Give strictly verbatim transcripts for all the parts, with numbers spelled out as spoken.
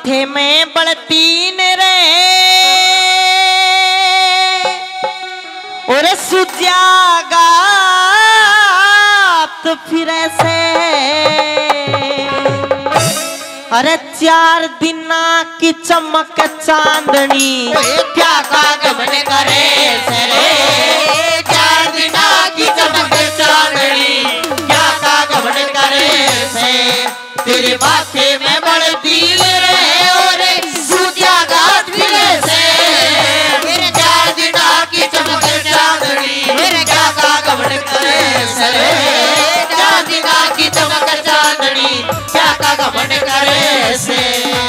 माथे में बड़तीन रे और सुजागा तो फिर ऐसे अरे चार दिना की चमक चांदनी क्या कागमन करे सरे चार दिना की चमक चांदनी क्या कागमन करे से तेरे माथे में बड़ती रे और सुजागा फिरे से मेरे चार दिना की चमक चांदनी मेरे क्या कागमन करे सरे चार दिना की चमक चांदनी क्या कागमन करे से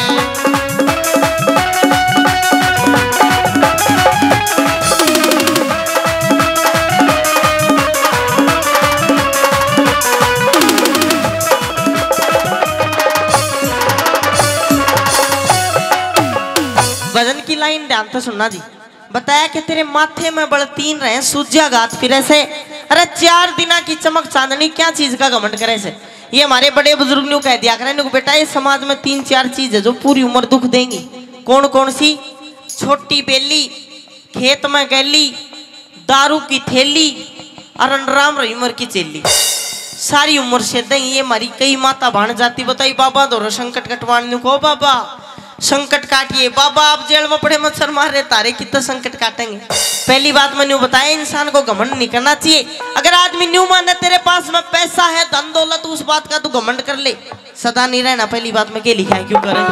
भजन की लाइन ध्यान से सुनना जी। बताया कि तेरे माथे में बड़तीन रहे सूज्याघात फिर ऐसे अरे चार दिना की चमक चांदनी क्या चीज का घमंड करे से। ये हमारे बड़े बुजुर्ग ने कह दिया करें बेटा ये समाज में तीन चार चीज है जो पूरी उम्र दुख देंगी। कौन कौन सी? छोटी बेली, खेत में गैली, दारू की थैली और राम रही उम्र की चेली। सारी उम्र से देंगी ये हमारी कई माता भाण जाती बताई बाबा दो संकट कटवाने को बाबा संकट काटिए बाबा आप जेल में पड़े मच्छर मार रहे तारे कितना संकट काटेंगे। पहली बात मैंने बताया इंसान को घमंड नहीं करना चाहिए। अगर आदमी न्यू माने तेरे पास में पैसा है धन दौलत उस बात का तू घमंड कर ले सदा नहीं रहना। पहली बात में क्या लिखा है क्यों करें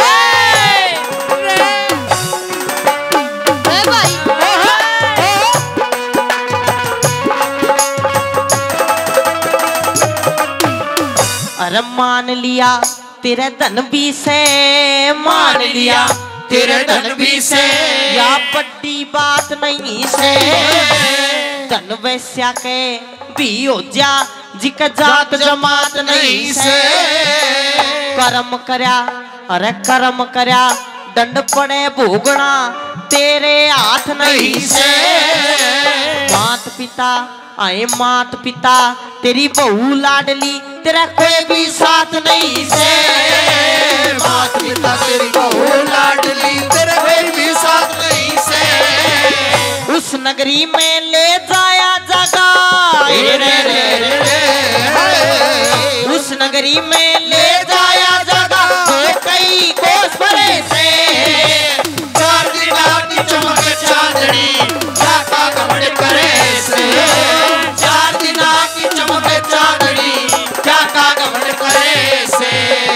अरे मान लिया तेरे धन भी से मान लिया तेरे धन भी से या बड़ी बात नहीं से धन वैश्या के भी हो जा जिका जात जमात नहीं से कर्म करया अरे कर्म करया दंड पड़े भोगना तेरे हाथ नहीं से मात पिता आए मात पिता तेरी बहू लाडली तेरा कोई भी साथ नहीं से मात पिता तेरी बहू लाडली तेरा कोई भी साथ नहीं से उस नगरी में ले जाया जगा रे रे रे रे उस नगरी में ले जाया जगा कई कोस परे से चार दिना की चमक चांदनी क्या का घमंड करे से चार दिना की चमक चांदनी क्या का घमंड करे से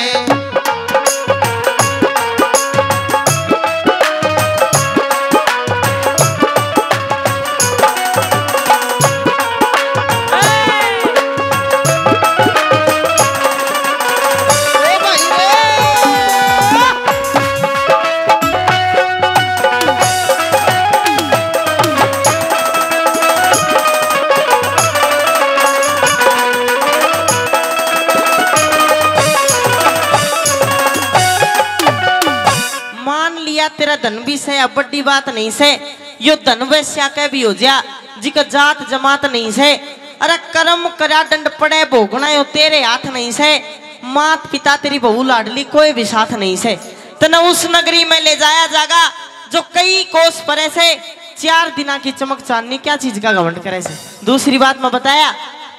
तेरा धन भी से अब बड़ी बात नहीं से यो धन वैश्या के भी हो जा जिका जात जमात नहीं से अरे कर्म करा दंड पड़े भोगना यो तेरे हाथ नहीं से मात पिता तेरी बहू लाडली कोई भी साथ नहीं से तना उस नगरी में ले जाया जागा जो कई कोस परे से चार दिना की चमक चांदनी क्या चीज का घमंड करे से। दूसरी बात मैं बताया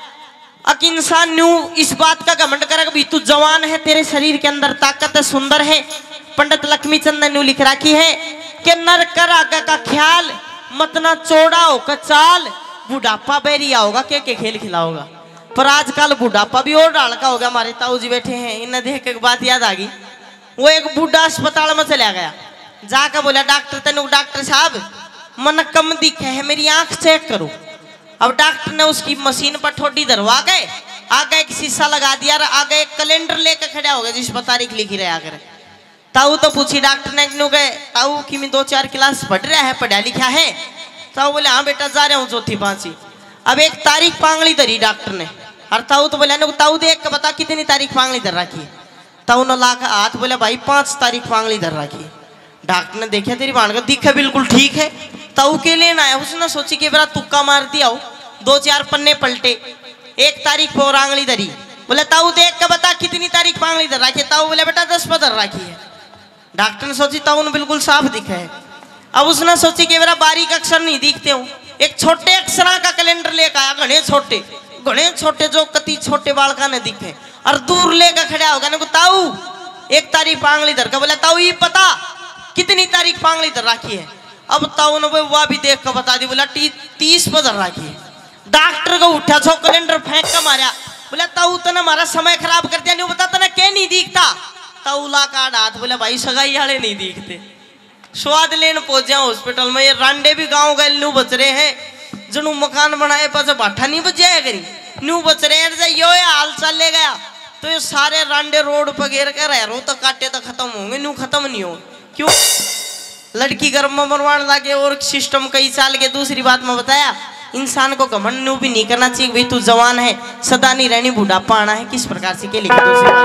अक इंसान न्यू इस बात का घमंड करेगा भी तू जवान है तेरे शरीर के अंदर ताकत है सुंदर है। पंडित लक्ष्मी चंद ने न्यू लिख रखी है कि नर कर आगा का ख्याल मतना चौड़ा हो का चाल बुढ़ापा बेरिया होगा के के खेल खिलाओगा। पर आजकल बुढ़ापा भी और डाल का होगा। हमारे ताऊ जी बैठे हैं इन्हें देख के बात याद आ गई। वो एक बूढ़ा अस्पताल में चला गया जाकर बोला डॉक्टर तेन डॉक्टर साहब मन कम दिखे है मेरी आंख चेक करो। अब डॉक्टर ने उसकी मशीन पर ठोडी धरवा गए आगे एक शीशा लगा दिया आगे एक कैलेंडर लेकर खड़ा हो गया जिस पर तारीख लिखी रहा करे। ताऊ तो पूछी डॉक्टर ने क्यों गए ताऊ की मैं दो चार क्लास पढ़ रहा है पढ़ा लिखा है। ताऊ बोले हाँ बेटा जा रहा हूँ चौथी पांचवी। अब एक तारीख पांगली धरी डॉक्टर ने और ताऊ तो बोले ताऊ देख के बता कितनी तारीख पांगली धर रखी है। ताऊ ने ला हाथ बोले भाई पांच तारीख पांगली धर रखी है। डॉक्टर ने देखा तेरी भाण का दिखा बिल्कुल ठीक है। ताऊ के लेना आया उसने सोची कि बेरा तुक्का मार दिया हो दो चार पन्ने पलटे एक तारीख पर आंगली धरी। बोले ताऊ देख के बता कितनी तारीख पांगली धर रखी है। ताऊ बोले बेटा दस पर धर रखी है। डॉक्टर ने सोची ताऊ बिल्कुल साफ दिखा है। अब उसने सोची कि मेरा बारीक अक्षर नहीं दिखते हूँ, एक छोटे अक्षरा का कैलेंडर लेकर आया, घने छोटे घने छोटे जो कति छोटे बालका ने दिखे, और दूर लेकर खड़ा होगा ने को ताऊ एक तारीख पांगली धर का। बोला ताऊ ये पता कितनी तारीख पांगली धर राखी है? अब ताऊ ने वह भी देख कर बता दी। बोला तीस पर धर राखी है। डॉक्टर को उठा छो कैलेंडर फेंक कर मारा। बोला ताऊ तने हमारा समय खराब कर दिया, नहीं बता तने क्या नहीं दिखता? ताऊ ला का हाथ। बोला भाई सगाई वाले नहीं दिखते। स्वाद लेने पहुंचा हॉस्पिटल में, ये रांडे भी गांव गए न्यू बच रहे हैं, जनू मकान बनाए पास भाठा नहीं बच जाया करी, न्यू बच रहे हैं। यो हाल चल ले गया तो ये सारे रांडे रोड पर घेर कर रह रो तो काटे तो खत्म होंगे, न्यू खत्म नहीं हो। क्यों? लड़की गर्भ में मरवाने लगे और सिस्टम कई साल के। दूसरी बात में बताया इंसान को घमंड न्यू भी नहीं करना चाहिए, भाई तू जवान है, सदा नहीं रहनी, बुढ़ापा आना है, किस प्रकार से के लिए।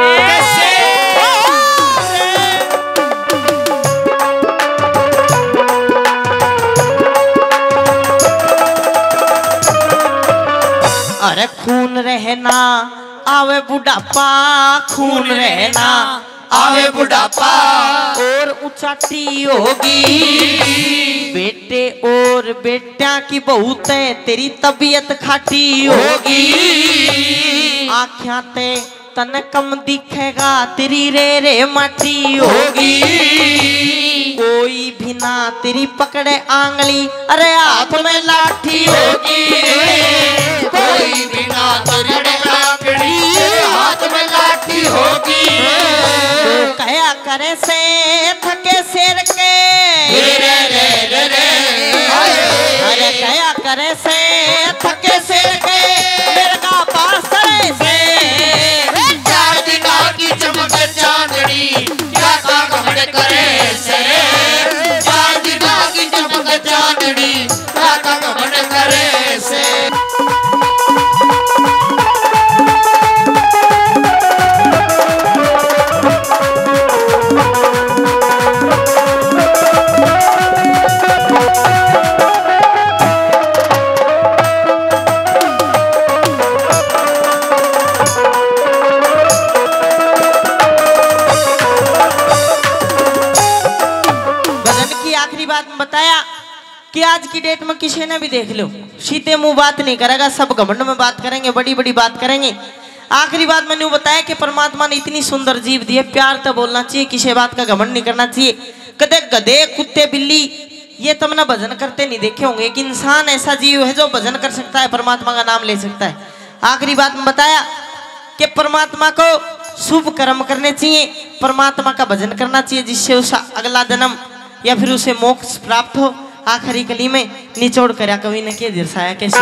अरे खून रहना आवे बुढ़ापा, खून रहना आवे बुढ़ापा, और उचाटी होगी बेटे और बेटा की बहुत है, तेरी तबीयत खाटी होगी। आँखें ते तन कम दिखेगा, तेरी रे रे माटी होगी। कोई भी ना तेरी पकड़े आंगली, अरे हाथ में लाठी होगी। कोई भी ना पकड़े आंगली, हाथ में लाठी होगी। तो कया करे से थके शेर के, रे रे रे रे, अरे कया करे से थके शेर के, मेरे का पास से चार दिना की चमक चांदनी, क्या का घमंड करे से। चार दिना की चमक चांदनी, क्या का घमंड करे से। बताया कि आज की डेट में किसी ने भी देख लो सीधे मुंह बात नहीं करेगा, सब घमंड में बात करेंगे, बड़ी बड़ी बात करेंगे। आखिरी बात मैंने बताया कि परमात्मा ने इतनी सुंदर जीव दी है, प्यार तो बोलना चाहिए, किसी बात का घमंड नहीं करना चाहिए। कदे गधे कुत्ते बिल्ली ये तुमने भजन करते नहीं देखे होंगे, एक इंसान ऐसा जीव है जो भजन कर सकता है, परमात्मा का नाम ले सकता है। आखिरी बात में बताया कि परमात्मा को शुभ कर्म करने चाहिए, परमात्मा का भजन करना चाहिए, जिससे उसका अगला जन्म या फिर उसे मोक्ष प्राप्त हो। आखिरी कली में निचोड़ कर कवि ने किया दर्शाया कैसे,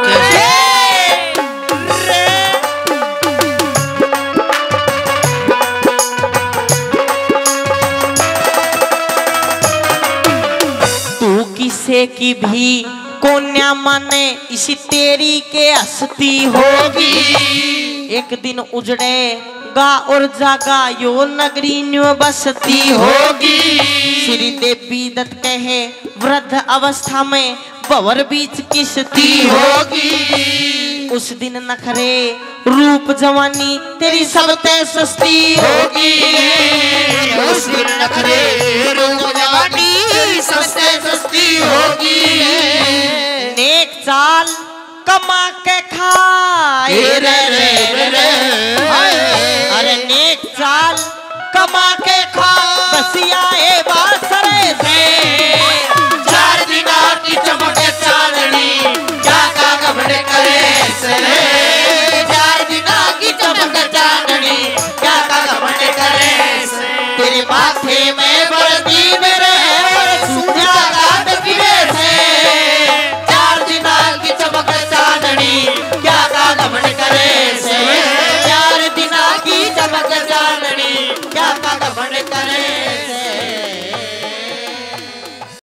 तू किसे की भी कोन्या माने, इसी तेरी के हस्ती होगी। एक दिन उजड़े गा और जागा यो नगरी न्यू बसती होगी। श्री देवी दत्त कहे वृद्ध अवस्था में भंवर बीच किसती होगी। उस दिन नखरे रूप जवानी तेरी सबते सस्ती होगी। उस दिन नखरे रूप जवानी तेरी सबते सस्ती होगी। नेक चाल कमा के खाए रे रे रे, अरे नेक चाल कमा के खा बसिया ए बासरे से। चार दिना की चमक चांदनी, क्या का घमंड करे से।